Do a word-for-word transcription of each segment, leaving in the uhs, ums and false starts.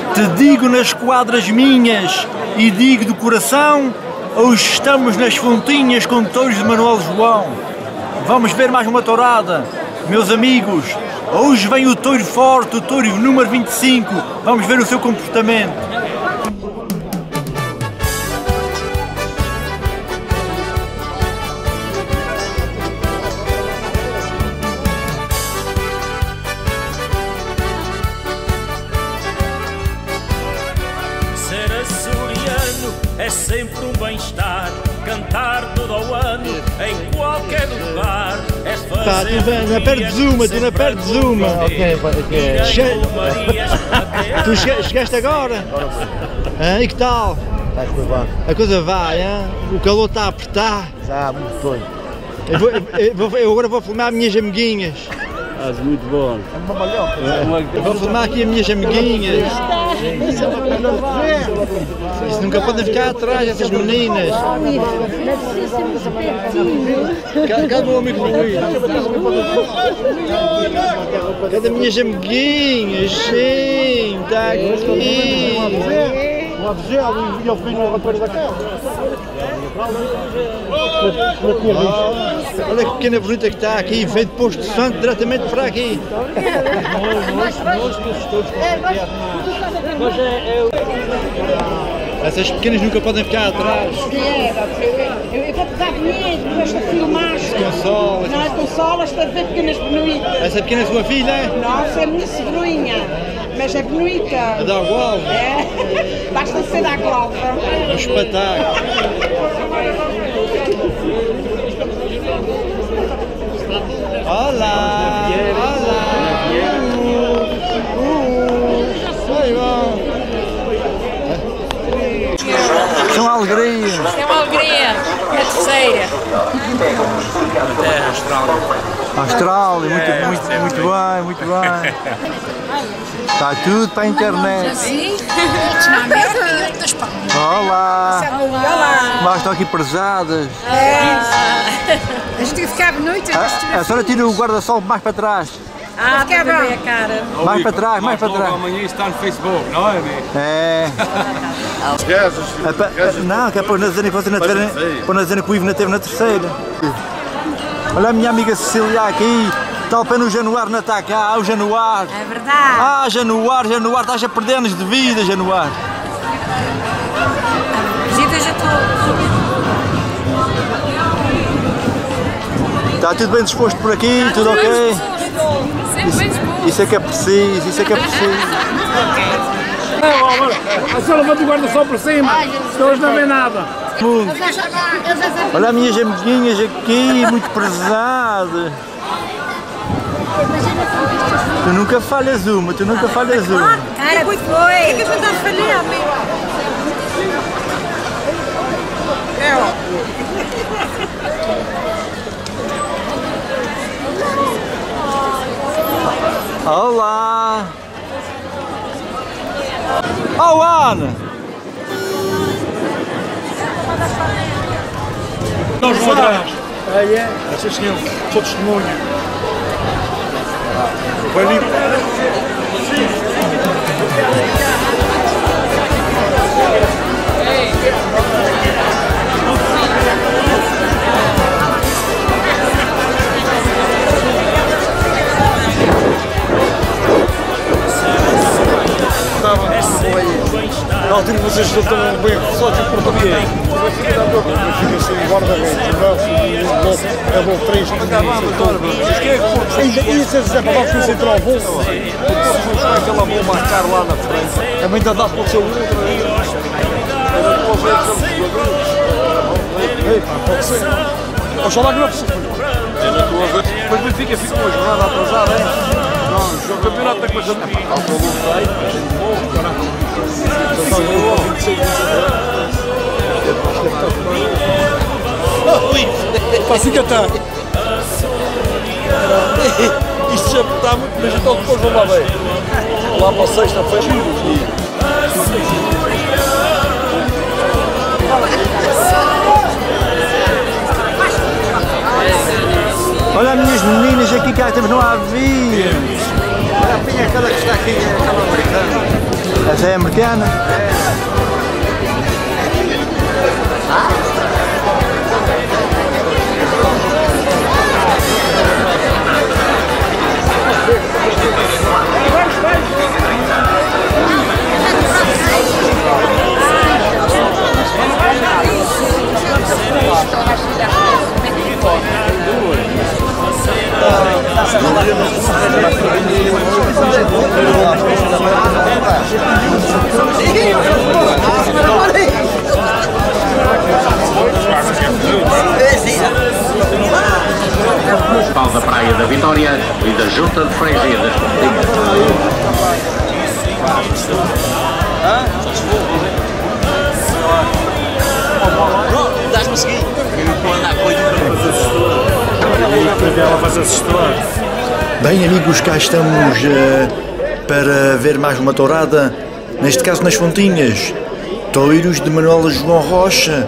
Te digo nas quadras minhas e digo do coração, hoje estamos nas fontinhas com touros de Manuel João. Vamos ver mais uma tourada, meus amigos. Hoje vem o touro forte, o touro número vinte e cinco. Vamos ver o seu comportamento. É sempre um bem-estar, cantar todo o ano, em qualquer lugar. É fazer. Tá, tu na perto de uma, tu na perto de uma. Ok, ok. Che... tu che... chegaste agora? Ah, e que tal? Está a correr bem. A coisa vai, hein? O calor está a apertar. Já, muito bem. Eu, vou, eu, vou, eu agora vou filmar as minhas amiguinhas. Estás muito bom. É uma malhoca. Eu vou filmar aqui as minhas amiguinhas. Isso nunca podem ficar atrás, essas meninas. Cadê o amigo Luís? Cadê as minhas amiguinhas? Sim, está aqui. O Abgel e o filho no rapaz da casa. Olha que pequena bonita que está aqui, veio de Posto Santo diretamente para aqui. Essas pequenas nunca podem ficar atrás. Eu vou pegar dinheiro depois de filmar. Consola. Não é consola, está a ver pequenas benoitas. Essa pequena é sua filha? Não, essa é a minha sobrinha, mas é bonita. A da Gualva? É, basta ser da Gualva. Um espetáculo. Olá! Olá! Aí bom! São alegrias! É uma alegria, a terceira. É Austrália. Austrália, muito, muito, muito bem, muito bem. Está tudo para a internet. Sim? Olá! Olá! Mas estão aqui presadas. A gente tem que ficar à noite. A, a senhora tira o guarda-sol mais para trás. Ah, para ver a cara. Mais para trás, mais para trás. Amanhã está no Facebook, não é? É. Os gases. É pa, não, que é para não dizerem que vocês não tiverem, para não dizerem que o Ivo não teve na terceira. Olha a minha amiga Cecília aqui, tal pena o Januário não está cá, o Januário. É verdade. Ah, Januário, Januário, estás a perder-nos de vida, Januário. Visita já estou. Está tudo bem disposto por aqui, tudo ok? Sempre bem disposto. Isso é que é preciso, isso é que é preciso. A senhora levanta o guarda-sol para cima, senão não vê nada. Muito. Olha as minhas amiguinhas aqui, muito prezadas. Tu nunca falhas uma, tu nunca falhas uma. Cara, foi. O que é que a gente está a falhar, Olá! Oh, Ana! Nós vamos atrás. Ah, é? Sim, senhor. Sou testemunha. Vai limpo. Na altura vocês estão bem só de portaria. Fica assim, guarda-redes, o braço, é bom, três, ainda isso é Zé Paulo que o central bom. Depois vai aquela boa marcar lá na frente. Também ainda dá para o seu outro. Ei, pá, pode ser. Oxalá que não é possível. Depois o Benfica fica uma jornada atrasada, é? Não, o campeonato tem coisa de pá. O Paulo sai, gente boa, caralho. Assim que está. Isto já está muito, mas então depois vou lá ver. Lá para sexta-feira. Olha as minhas meninas aqui que temos no avião. Olha a pinha aquela que está aqui, aquela americana. Essa é americana? Municipal da Praia da Vitória e da Junta de Freguesia das Pontinhas. Dás-me a seguir? Bem, amigos, cá estamos uh, para ver mais uma tourada, neste caso nas Fontinhas. Touros de Manuel João Rocha.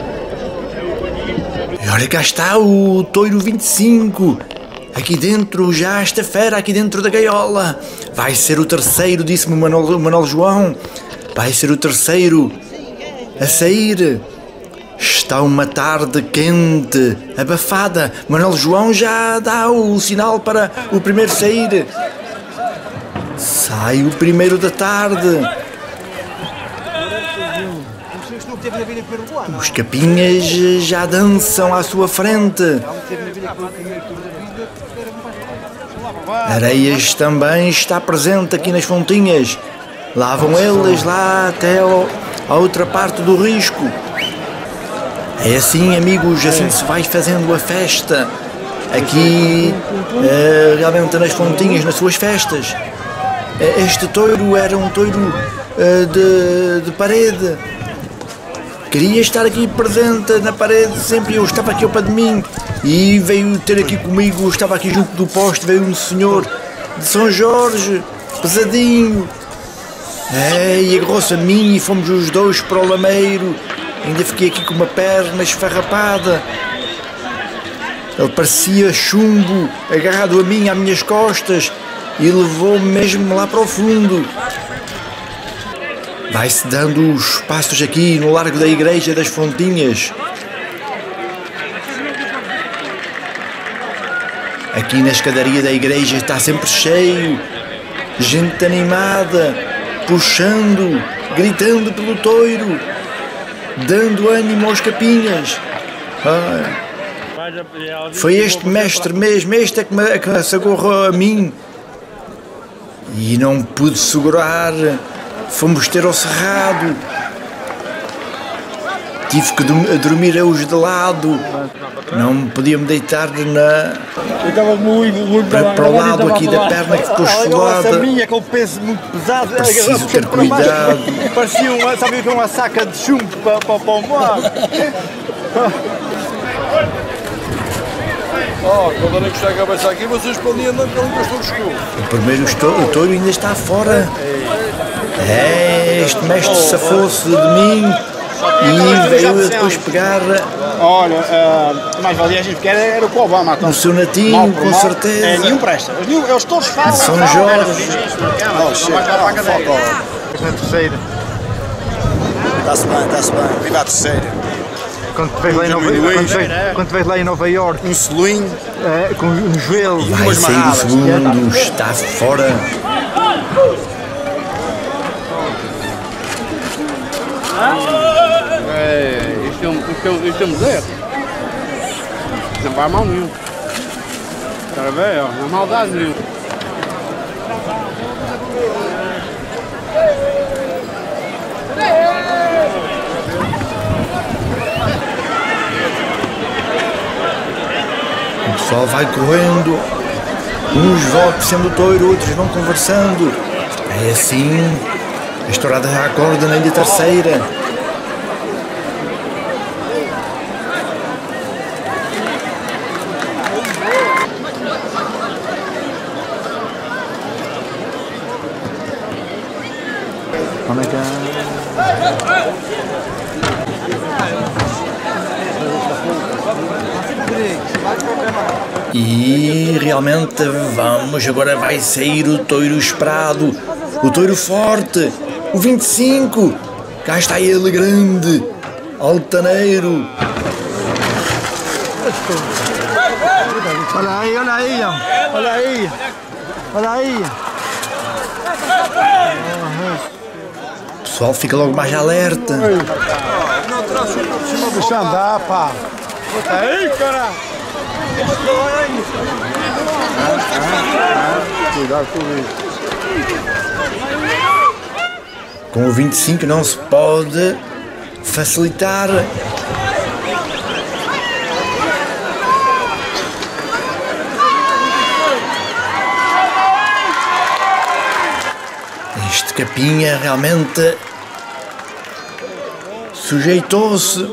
E olha, cá está o touro vinte e cinco. Aqui dentro, já esta fera, aqui dentro da gaiola. Vai ser o terceiro, disse-me o Manuel, Manuel João. Vai ser o terceiro a sair. Está uma tarde quente, abafada. Manuel João já dá o sinal para o primeiro sair. Sai o primeiro da tarde. Os capinhas já dançam à sua frente. Areias também está presente aqui nas Fontinhas. Lá vão eles, lá até ao, a outra parte do risco. É assim, amigos, assim se vai fazendo a festa. Aqui, é, realmente nas Fontinhas, nas suas festas. Este touro era um touro é, de, de parede. Queria estar aqui presente na parede sempre. Eu estava aqui ao pé de mim e veio ter aqui comigo. Estava aqui junto do poste. Veio um senhor de São Jorge, pesadinho. É, e agarrou-se a mim e fomos os dois para o lameiro. Ainda fiquei aqui com uma perna esfarrapada. Ele parecia chumbo, agarrado a mim, às minhas costas, e levou-me mesmo lá para o fundo. Vai-se dando os passos aqui no largo da Igreja das Fontinhas. Aqui na escadaria da igreja está sempre cheio. Gente animada, puxando, gritando pelo touro, dando ânimo aos capinhas. Ah, foi este mestre mesmo, este é que me, que se agarrou a mim. E não pude segurar. Fomos ter ao cerrado. Tive que dormir a os de lado. Não podia me deitar na... para, para o lado aqui da perna que ficou esfolada. A minha que eu penso muito pesado. Preciso ter cuidado. Parecia uma, sabe, uma saca de chumbo para, para, para o mar. Oh, quando eu nem gostei a cabeça aqui, mas hoje para o dia não gostou de escuro. O primeiro o touro ainda está fora. É, este mestre safou-se de mim e veio depois pegar. Olha, uh, mais valia a gente quer era o que o Obama. No seu natinho, com certeza. É, nenhum presta. Eles todos falam. São Jorge. Não, chega. Na terceira. Está-se bem, está-se bem. Viva a terceira. Quando te vejo lá em Nova, quando te vejo lá em Nova Iorque, um selinho, é, com um joelho, vai umas sair do segundo, está fora. É, isto é um, isto é um, isto é um museu. Não vai mal nenhum. Está a ver, ó, não há maldade nenhuma. O pessoal vai correndo, uns vão sendo o touro, outros vão conversando. É assim, a estourada já acorda na ilha terceira. Onde é que é? E realmente vamos, agora vai sair o touro esperado, o touro forte, O vinte e cinco! Cá está ele grande, altaneiro. Olha aí, olha aí, olha aí, olha aí. O pessoal fica logo mais alerta. Não trouxe por cima do chão, dá, pá. Bota aí, cara. Cuidado com isso. Com o vinte e cinco não se pode facilitar. Este capinha realmente sujeitou-se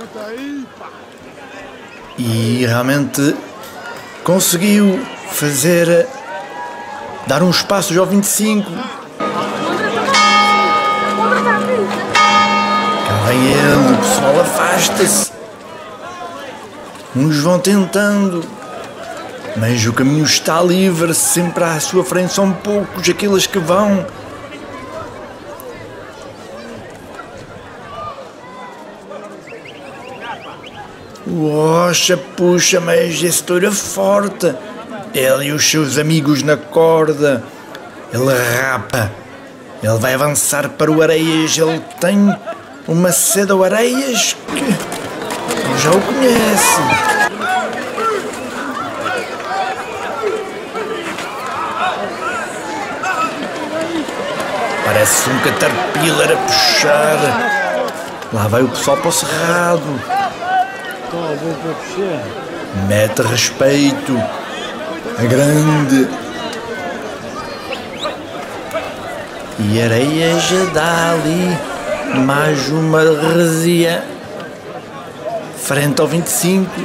e realmente conseguiu fazer, dar um espaço ao vinte e cinco. Cá vem ele, o pessoal afasta-se. Uns vão tentando, mas o caminho está livre, sempre à sua frente são poucos aqueles que vão. O Rocha puxa, mas esse touro é forte. Ele e os seus amigos na corda. Ele rapa. Ele vai avançar para o Areias. Ele tem uma sede ao Areias que já o conhece. Parece um caterpillar a puxar. Lá vai o pessoal para o cerrado. Mete respeito. A grande. E Areias já dá ali mais uma resia frente ao vinte e cinco.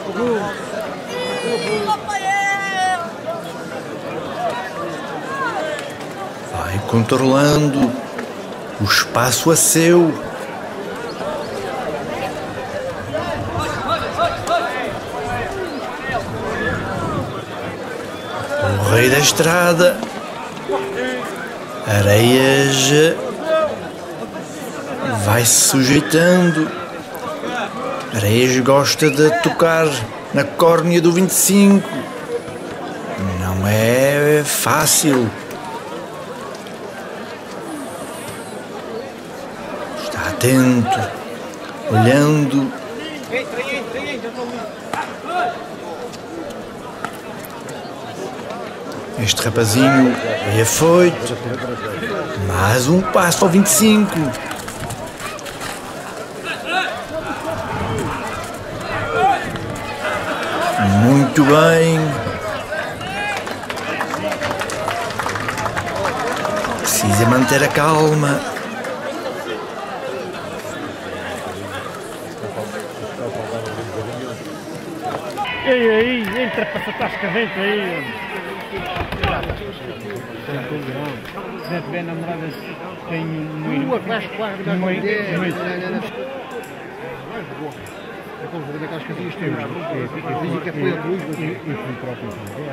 Vai controlando o espaço a seu. O rei da estrada. Areias vai se sujeitando. Areias gosta de tocar na córnea do vinte e cinco. Não é fácil. Está atento, olhando. Este rapazinho é afoito. Mais um passo ao vinte e cinco. Muito bem. Precisa manter a calma. Ei, aí, entra para essa tasca dentro aí. Se tiver namoradas, tem uma irmã. Uma irmã. É como ver daquelas casinhas que temos. Dizem que foi a cruz, mas eu fui próprio.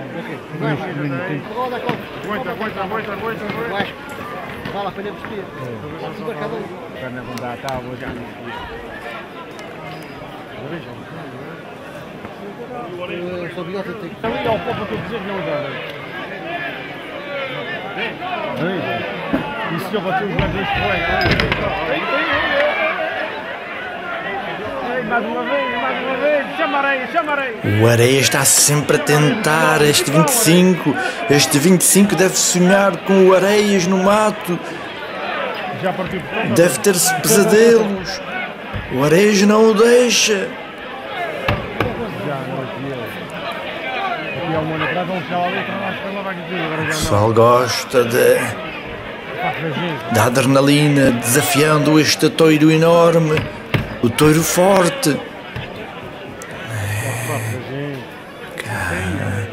Aguenta, aguenta, aguenta, aguenta. Eu acho que vale a pena vestir. Se para cada um. Para não andar, está, vou já vestir. Eu sou biota, tem que... Ali ao povo que eu dizer que não dá. E se eu bater os guardas de mais uma vez, mais uma vez, chamarei, chamarei. O Areias está sempre a tentar. Este vinte e cinco, este vinte e cinco deve sonhar com o Areias no mato. Já partiu. Deve ter-se pesadelos. O Areias não o deixa. O pessoal gosta de, da adrenalina, desafiando este touro enorme, o touro forte. Cara.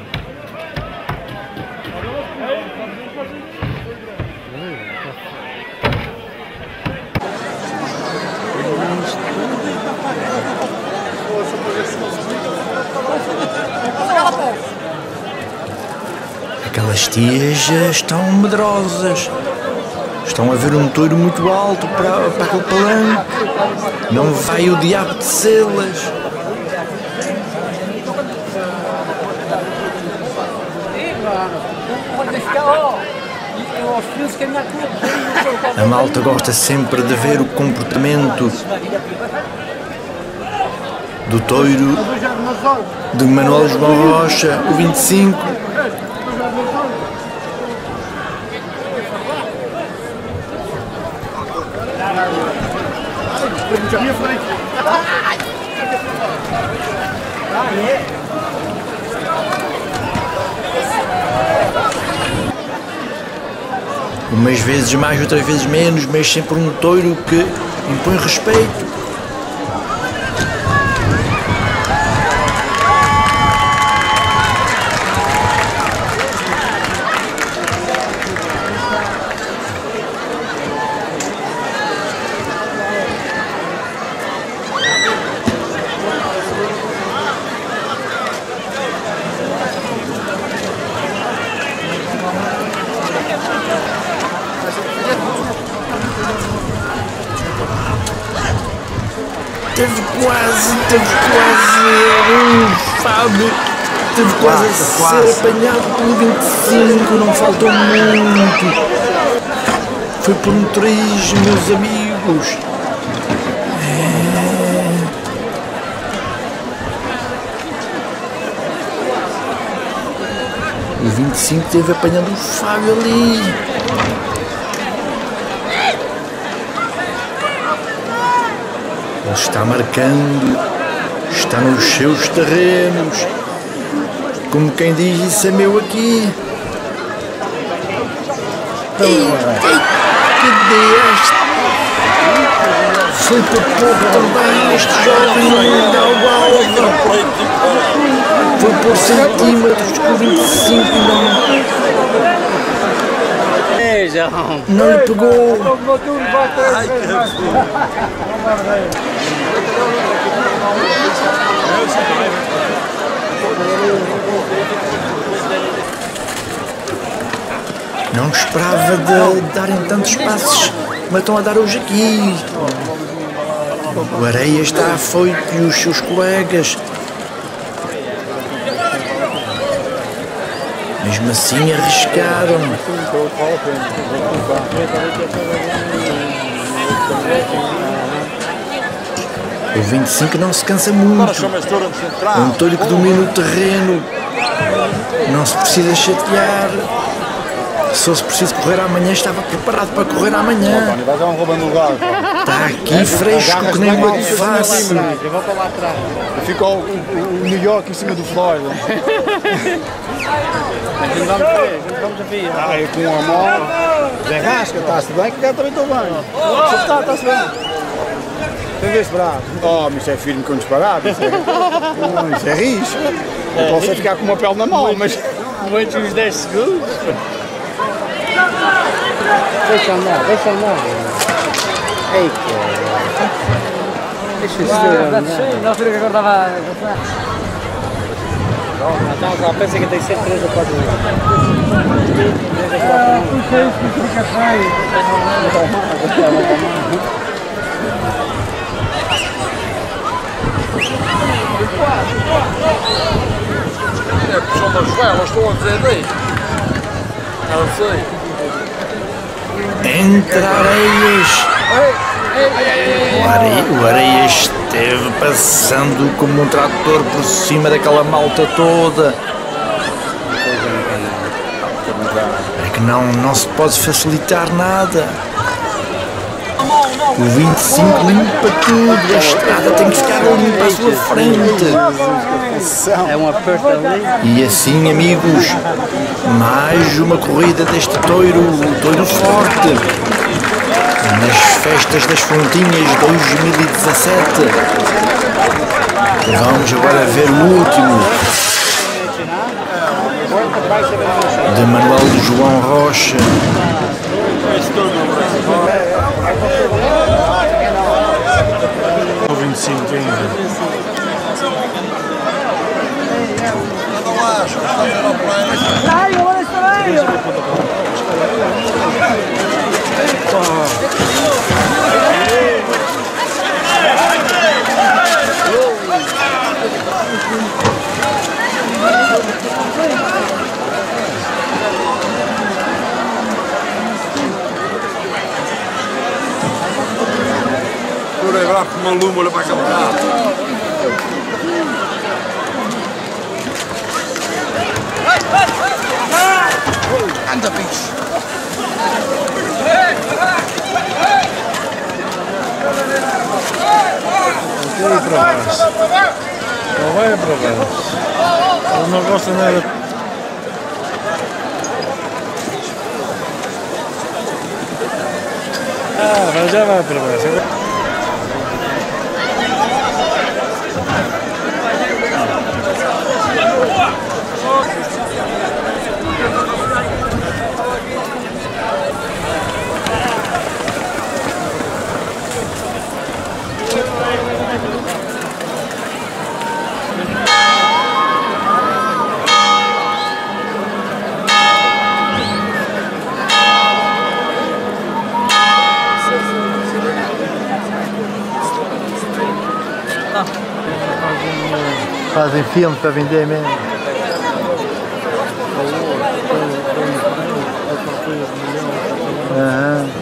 Aquelas tias estão medrosas. Estão a ver um touro muito alto para, para aquele palanque. Não vai o diabo de selas. A malta gosta sempre de ver o comportamento do touro de Manuel João Rocha, o vinte e cinco. Umas vezes mais, outras vezes menos, mas sempre um touro que impõe respeito. Teve quase, teve quase um Fábio, teve quase a ser apanhado pelo vinte e cinco, não faltou muito. Foi por um três, meus amigos. É. O vinte e cinco teve apanhando o Fábio ali. Ele está marcando, está nos seus terrenos, como quem diz, isso é meu aqui. Ei, ei, que deste! Foi por pouco também este jovem não dá o alvo. Foi por centímetros que o vinte e cinco não... Não lhe pegou. Ai, não esperava de darem tantos passos, mas estão a dar hoje aqui. O Areia está afoito e os seus colegas. Mesmo assim arriscaram. O vinte e cinco não se cansa muito. É um touro que domina o terreno. Não se precisa chatear. Se fosse preciso correr amanhã, estava preparado para correr amanhã. Está aqui fresco que nem uma alface. Ficou o New York em cima do Florida. Vamos ver, vamos ver. Ah, eu com a mão. Zé Rasca, está-se bem? Que eu também estou bem. Está, está-se bem. Tem esse braço. Oh, mas isso é firme com disparado. Isso é, isso é risco. Eu posso ficar com uma pele na mão, mas. Muito uns dez segundos. Deixa andar, deixa andar. Ei, cara. Deixa isso andar. Na altura que agora estava a passar. Então, já pensa que tem sempre três ou quatro minutos. três ou quatro minutos. É que são das velas, estão a dizer aí. Não sei. Entre Areias. O Areia, o Areia esteve passando como um trator por cima daquela malta toda. É que não, não se pode facilitar nada. O vinte e cinco limpa tudo, a estrada tem que ficar limpa à sua frente. É um aperto ali. E assim, amigos, mais uma corrida deste touro, o touro forte, nas festas das Fontinhas dois mil e dezassete. Vamos agora ver o último, de Manuel João Rocha. O vinte e cinco ainda. Dai, ora sto é bravo como uma luma, olha para aquele carro. Anda, bicho! Não vai para baixo. Não vai para baixo. Ele não gosta nada. Ah, já vai para baixo. Fazem filmes para vender mesmo. Uhum.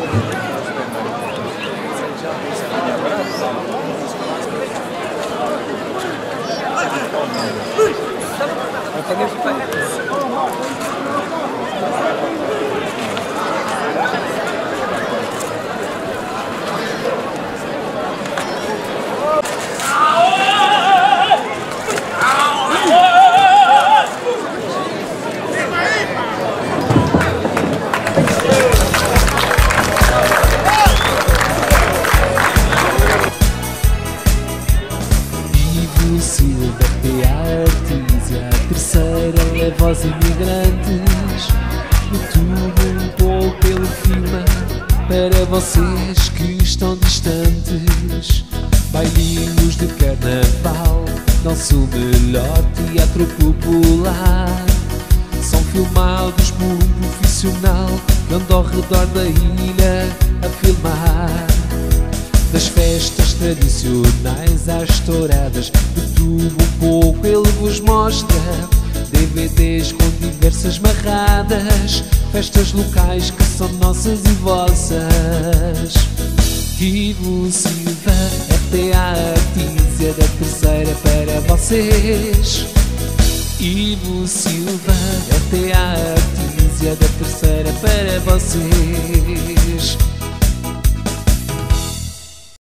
Voz imigrantes, YouTube um pouco pelo clima para vocês que estão distantes. Bailinhos de carnaval, nosso melhor teatro popular. São filmados por um profissional que anda ao redor da ilha a filmar. Das festas tradicionais às touradas, de tudo um pouco ele vos mostra. D V Ds com diversas marradas, festas locais que são nossas e vossas. Ivo Silva, F T A Artísia da Terceira para vocês. Ivo Silva, F T A Artísia da Terceira para vocês.